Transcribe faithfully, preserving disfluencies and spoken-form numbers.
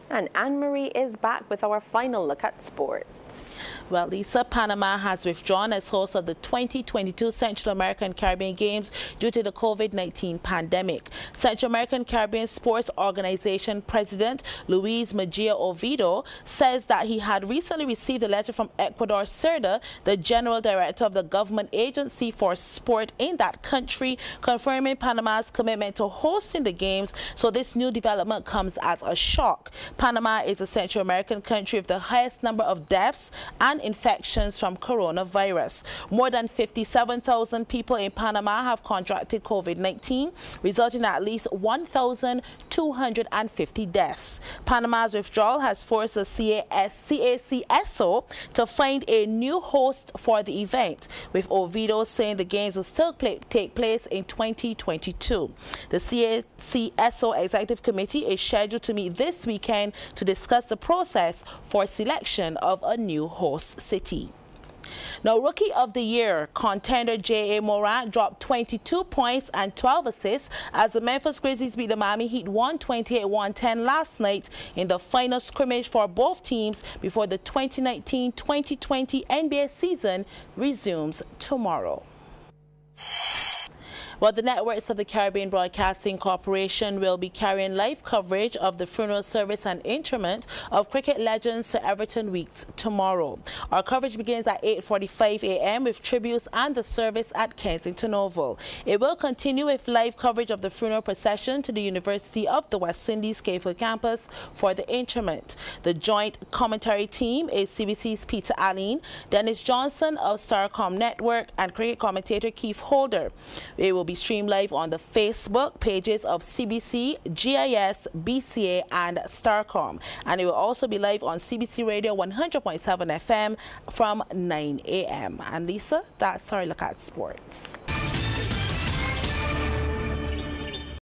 And Anne-Marie is back with our final look at sports. Well, Lisa, Panama has withdrawn as host of the twenty twenty-two Central American Caribbean Games due to the COVID nineteen pandemic. Central American Caribbean Sports Organization President Luis Mejia Oviedo says that he had recently received a letter from Ecuador CERDA, the General Director of the Government Agency for Sport in that country, confirming Panama's commitment to hosting the Games. So this new development comes as a shock. Panama is a Central American country with the highest number of deaths and infections from coronavirus. More than fifty-seven thousand people in Panama have contracted COVID nineteen, resulting in at least one thousand two hundred fifty deaths. Panama's withdrawal has forced the C A C S O to find a new host for the event, with Oviedo saying the Games will still play, take place in twenty twenty-two. The C A C S O Executive Committee is scheduled to meet this weekend to discuss the process for selection of a new host city. Now, Rookie of the Year contender J A Morant dropped twenty-two points and twelve assists as the Memphis Grizzlies beat the Miami Heat one twenty-eight to one ten last night in the final scrimmage for both teams before the twenty nineteen twenty twenty N B A season resumes tomorrow. Well, the networks of the Caribbean Broadcasting Corporation will be carrying live coverage of the funeral service and interment of cricket legend Sir Everton Weekes tomorrow. Our coverage begins at eight forty-five a m with tributes and the service at Kensington Oval. It will continue with live coverage of the funeral procession to the University of the West Indies Cayfield campus for the interment. The joint commentary team is C B C's Peter Allen, Dennis Johnson of Starcom Network, and cricket commentator Keith Holder. It will be streamed live on the Facebook pages of C B C, G I S, B C A and Starcom, and it will also be live on C B C Radio one hundred point seven F M from nine a m And Lisa, that's our look at sports.